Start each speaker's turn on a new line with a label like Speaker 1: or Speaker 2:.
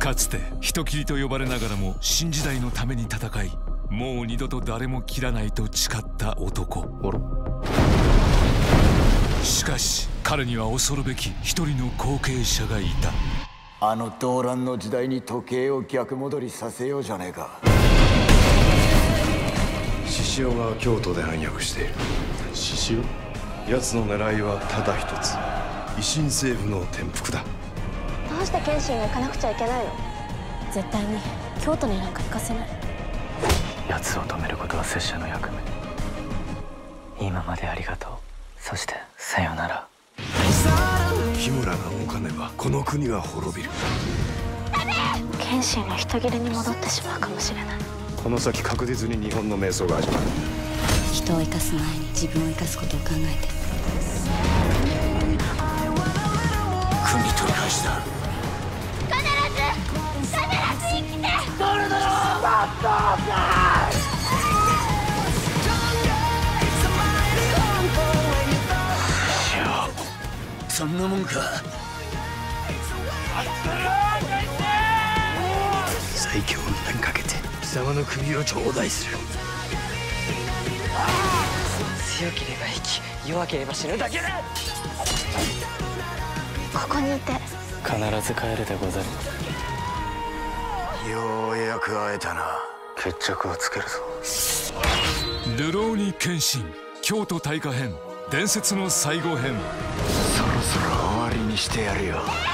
Speaker 1: かつて人斬りと呼ばれながらも新時代のために戦い、もう二度と誰も斬らないと誓った男。しかし彼には恐るべき一人の後継者がいた。
Speaker 2: あの動乱の時代に時計を逆戻りさせようじゃねえか。
Speaker 3: 獅子雄が京都で暗躍している。
Speaker 4: 獅子雄？
Speaker 3: 奴の狙いはただ一つ、維新政府の転覆だ。
Speaker 5: どうして謙信が行かなくちゃいけないの？絶対に京都になんか行かせない。
Speaker 6: 奴を止めることは拙者の役目。今までありがとう。そしてさよなら。
Speaker 3: 緋村が動かねばこの国が滅びる。
Speaker 5: 謙信が人斬りに戻ってしまうかもしれない。
Speaker 3: この先確実に日本の迷走が始まる。
Speaker 7: 人を生かす前に自分を生かすことを考えて。
Speaker 2: 国取り返しだ。
Speaker 5: 必ず生きて。
Speaker 2: そんなもんか。
Speaker 3: 最強の名にかけて貴様の首を頂戴する。
Speaker 6: 強ければ生き、弱ければ死ぬだけだ。
Speaker 5: ここにいて
Speaker 6: 必ず帰るでござる。
Speaker 2: ようやく会えたな。
Speaker 6: 決着をつけるぞ。
Speaker 1: 流浪に謙信、京都大火編伝説の最後編。
Speaker 2: そろそろ終わりにしてやるよ。